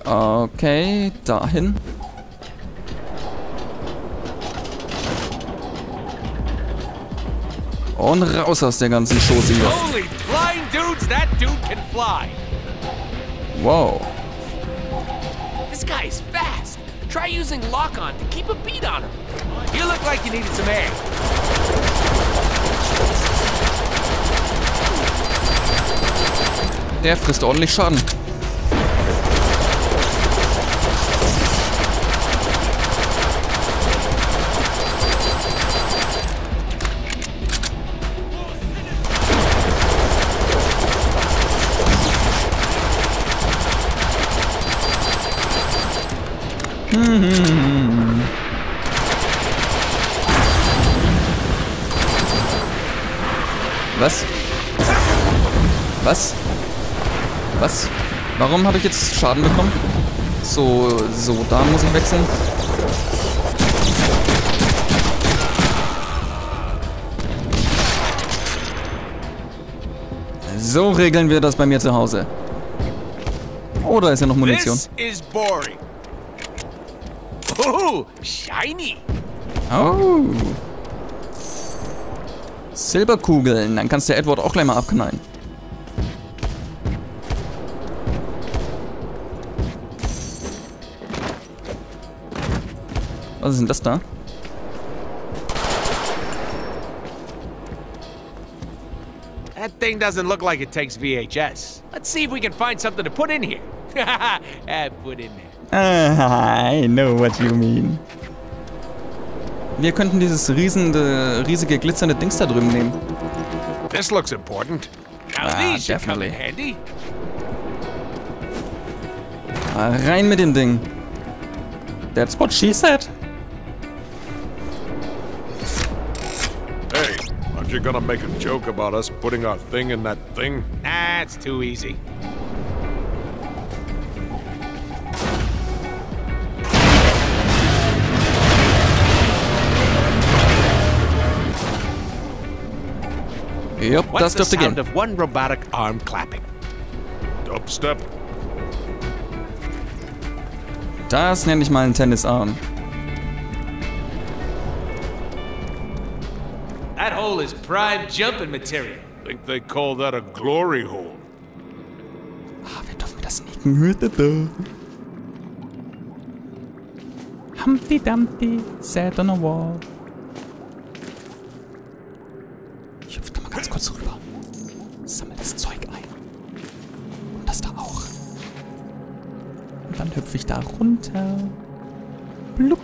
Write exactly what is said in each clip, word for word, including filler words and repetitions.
Okay, dahin. Und raus aus der ganzen Chose hier. Holy flying dudes, that dude can fly. Wow. This guy is fast. Try using lock-on to keep a beat on him. You look like you needed some air. Der frisst ordentlich Schaden. Hm. Was? Was? Was? Warum habe ich jetzt Schaden bekommen? So, so, da muss ich wechseln. So regeln wir das bei mir zu Hause. Oder ist ja noch Munition? This is boring. Oh, shiny. Oh. Silberkugeln. Dann kannst du Edward auch gleich mal abknallen. Was ist denn das da? That thing doesn't look like it takes V H S. Let's see if we can find something to put in here. uh, put in there. Ah, I know what you mean. Wir könnten dieses riesende, riesige glitzernde Dings da drüben nehmen. This looks important. Now Ah, these should come definitely. in handy. Ah, rein mit dem Ding. That's what she said. Hey, aren't you gonna make a joke about us putting our thing in that thing? Ah, it's too easy. Jupp, What's das the dürfte sound gehen. of one robotic arm clapping? Dubstep? Das nenne ich mal einen Tennisarm. That hole is prime jumping material. Think they call that a glory hole. Ah, wir dürfen wieder sneaken. Humpty Dumpty sat on a wall. Ich hüpfe da mal ganz kurz rüber. Sammel das Zeug ein. Und das da auch. Und dann hüpfe ich da runter. Blub.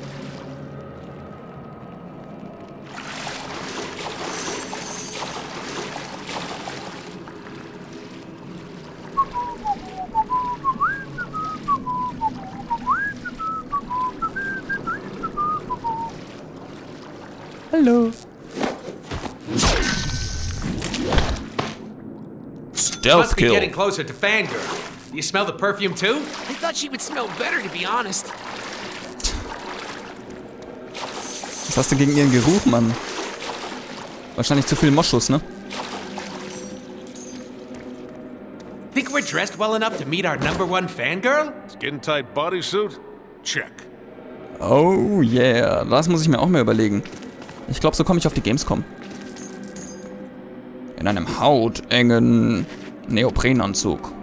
Hallo. Stealth Must be kill. getting closer to Fangirl. You smell the perfume too? I thought she would smell better, to be honest. Was hast du gegen ihren Geruch, Mann? Wahrscheinlich zu viel Moschus, ne? Think we're dressed well enough to meet our number one fangirl? Skin-tight bodysuit? Check. Oh yeah, das muss ich mir auch mal überlegen. Ich glaube, so komme ich auf die Gamescom. In einem hautengen Neoprenanzug.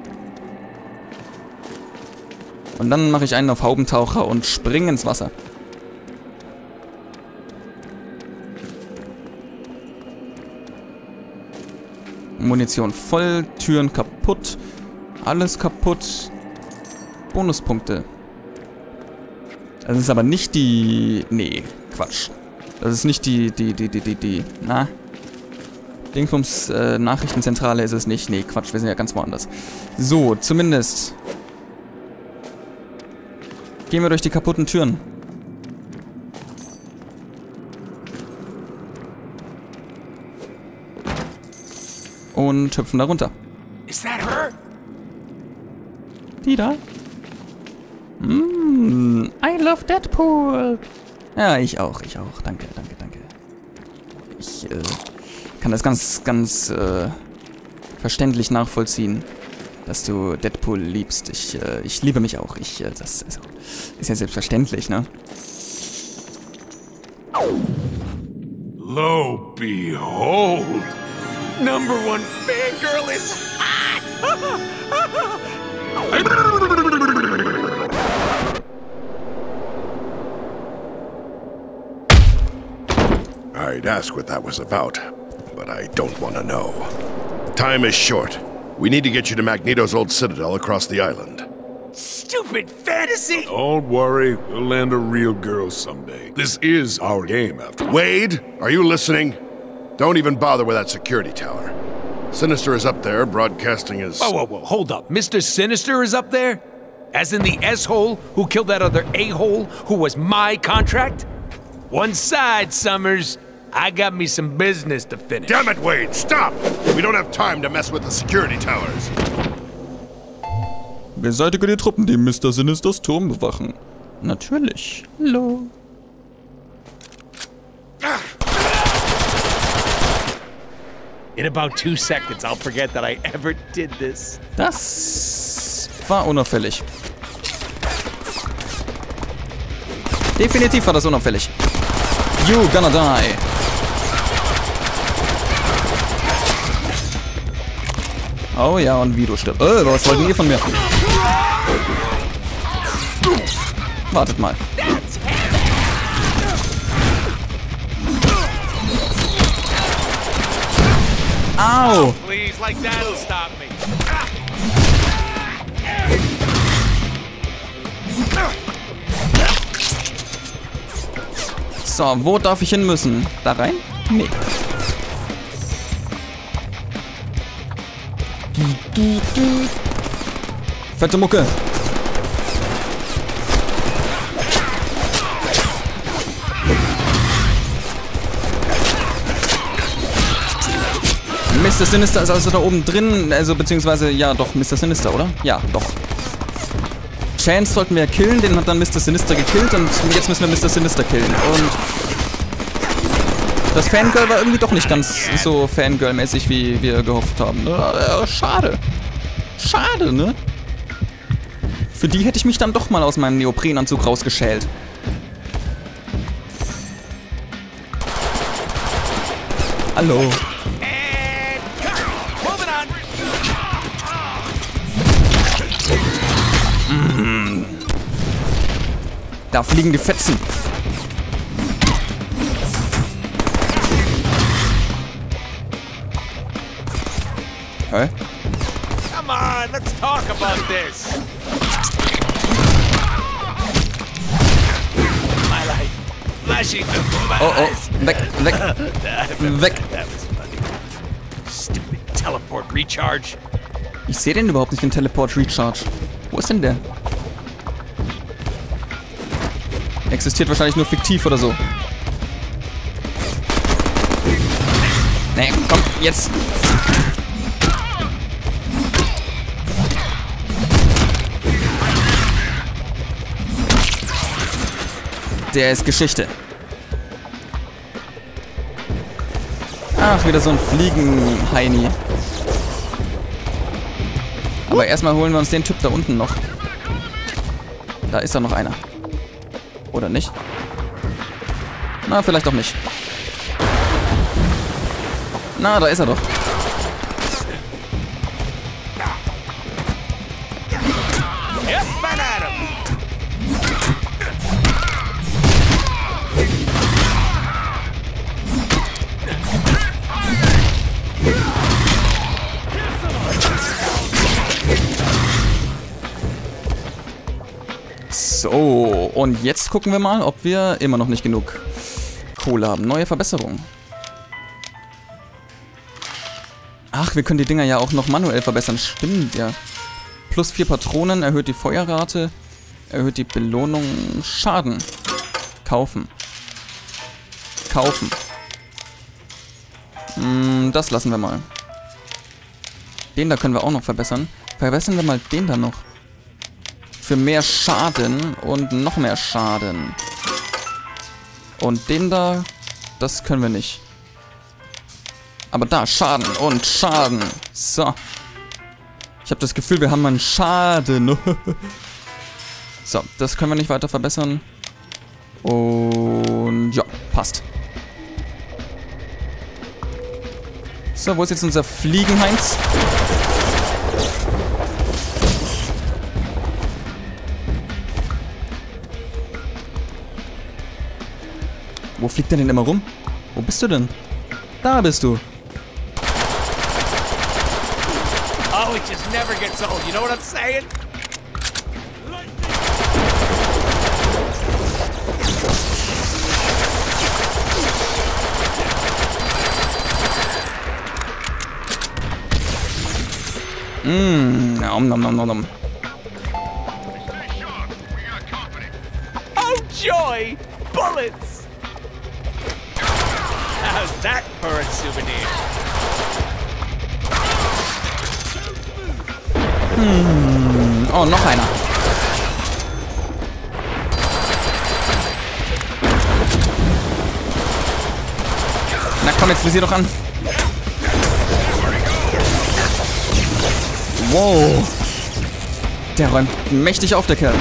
Und dann mache ich einen auf Haubentaucher und springe ins Wasser. Munition voll, Türen kaputt, alles kaputt. Bonuspunkte. Das ist aber nicht die... Nee, Quatsch. Das ist nicht die, die, die, die, die, die, na? Dingsbums äh, Nachrichtenzentrale ist es nicht. Nee, Quatsch, wir sind ja ganz woanders. So, zumindest. Gehen wir durch die kaputten Türen. Und hüpfen da runter. Is that her? Die da? Mm, I love Deadpool. Ja, ich auch, ich auch. Danke, danke, danke. Ich äh, kann das ganz, ganz äh, verständlich nachvollziehen, dass du Deadpool liebst. Ich, äh, ich liebe mich auch. Ich, äh, das also, ist ja selbstverständlich, ne? Lo behold, number one fangirl is hot! I'd ask what that was about, but I don't want to know. Time is short. We need to get you to Magneto's old citadel across the island. Stupid fantasy! Don't worry, we'll land a real girl someday. This is our game, after all. Wade, are you listening? Don't even bother with that security tower. Sinister is up there, broadcasting his... Whoa, whoa, whoa, hold up. Mister Sinister is up there? As in the S-hole who killed that other A-hole who was my contract? One side, Summers. I got me some business to finish. Damn it, Wade, stop! We don't have time to mess with the security towers. Beseitige die Truppen, die Mister Sinisters Turm bewachen. Natürlich. Hallo. In about two seconds, I'll forget that I ever did this. Das war unauffällig. Definitiv war das unauffällig. You gonna die. Oh ja, und wie du stirbst. Äh, was wollten ihr von mir? Wartet mal. Au! Please, like that'll stop me. So, wo darf ich hin müssen? Da rein? Nee. Fette Mucke. Mister Sinister ist also da oben drin, also beziehungsweise, ja doch, Mister Sinister, oder? Ja, doch. Chance sollten wir killen, den hat dann Mister Sinister gekillt und jetzt müssen wir Mister Sinister killen. Und das Fangirl war irgendwie doch nicht ganz so Fangirl-mäßig, wie wir gehofft haben. Äh, schade. Schade, ne? Für die hätte ich mich dann doch mal aus meinem Neoprenanzug rausgeschält. Hallo. Mm. Da fliegen die Fetzen. Hä? Come on, let's talk about this. My life. Flashing before my Oh, oh. eyes. Weg, weg, weg. That was funny. Stupid teleport recharge. Ich sehe den überhaupt nicht, den Teleport Recharge. Wo ist denn der? Existiert wahrscheinlich nur fiktiv oder so. Nee, komm, jetzt. Der ist Geschichte. Ach, wieder so ein Fliegen-Heini. Aber erstmal holen wir uns den Typ da unten noch. Da ist da noch einer. Oder nicht? Na, vielleicht auch nicht. Na, da ist er doch. Yep, bang at him. So, und jetzt gucken wir mal, ob wir immer noch nicht genug Kohle haben. Neue Verbesserungen. Ach, wir können die Dinger ja auch noch manuell verbessern. Stimmt, ja. Plus vier Patronen, erhöht die Feuerrate, erhöht die Belohnung, Schaden. Kaufen. Kaufen. Hm, das lassen wir mal. Den da können wir auch noch verbessern. Verbessern wir mal den da noch. Für mehr Schaden und noch mehr Schaden. Und den da, das können wir nicht. Aber da, Schaden und Schaden. So. Ich habe das Gefühl, wir haben einen Schaden. So, das können wir nicht weiter verbessern. Und ja, passt. So, wo ist jetzt unser Fliegenheinz? Wo fliegt der denn immer rum? Wo bist du denn? Da bist du. Oh, it just never gets old, you know what I'm saying? Mmm, nom nom nom nom nom. Oh, joy! Bullets! How's that for a souvenir? Hm. Oh, noch einer. Na komm, jetzt visier doch an. Wow. Der räumt mächtig auf, der Kerl.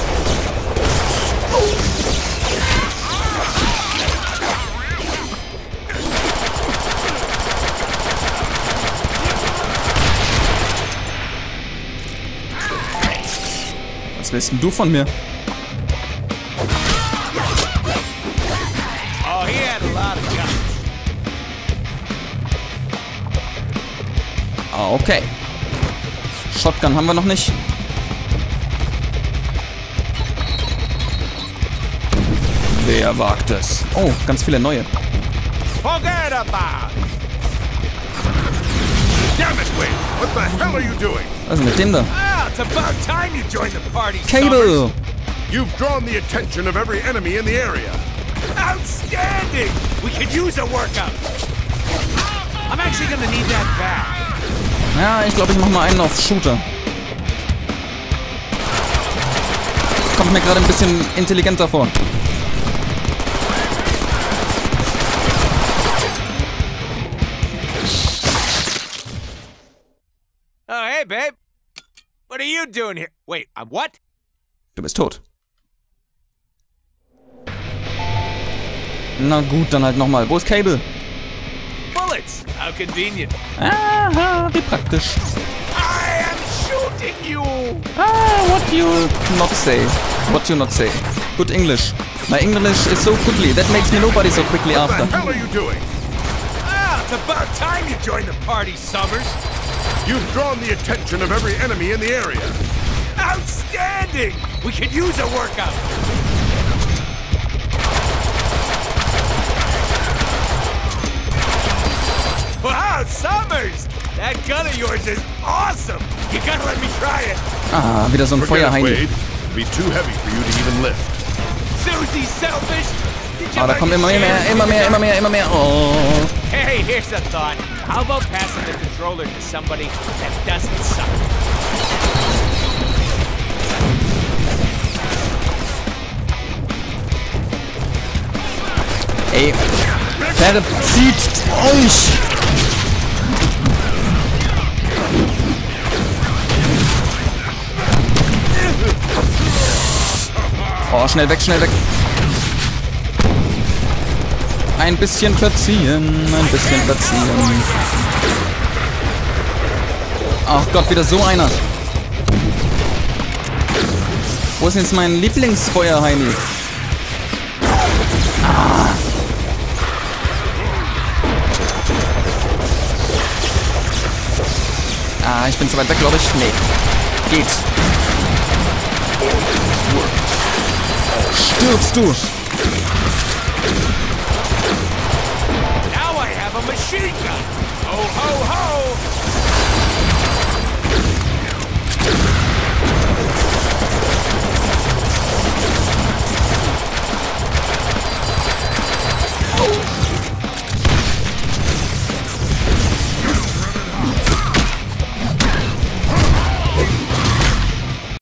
Was willst denn du von mir? Oh, he had a lot of guns. Ah, okay. Shotgun haben wir noch nicht. Wer wagt es? Oh, ganz viele neue. Forget about it. Damn it, Wade! What the hell are you doing? Was ist mit dem da? Ah, it's about time you joined the party, Cable! You've drawn the attention of every enemy in the area. Summers. Outstanding! We could use a workout. I'm actually gonna need that back. Ja, ich glaube, ich mache mal einen auf Shooter. Kommt mir gerade ein bisschen intelligenter vor. Oh, hey, babe. What are you doing here? Wait, I'm what? Du bist tot. Na gut, dann halt nochmal. Wo ist Cable? Bullets! How convenient. Aha, wie praktisch. I am shooting you! Ah, what you not say. What you not say. Good English. My English is so quickly. That makes me nobody so quickly What after. the hell are you doing? Ah, it's about time you joined the party, Summers. You've drawn the attention of every enemy in the area. Outstanding! We could use a workout. Wow, Summers! That gun of yours is awesome! You gotta let me try it! Ah, wieder so ein Forget it, Feuerheini. Wade. It'd be too heavy for you to even lift. Susie Selfish! Did you Ah, da like kommt to immer share mehr, with immer me mehr, that- immer mehr, immer mehr. Oh. Hey, here's a thought. How about passing the controller to somebody that doesn't suck? Ey, verzieht euch! Oh, schnell weg, schnell weg. Ein bisschen verziehen, ein bisschen verziehen. Ach Gott, wieder so einer. Wo ist jetzt mein Lieblingsfeuerheini? Ah. Ah, ich bin zu weit weg, glaube ich. Nee. Geht. Stirbst du? Now I have a machine gun.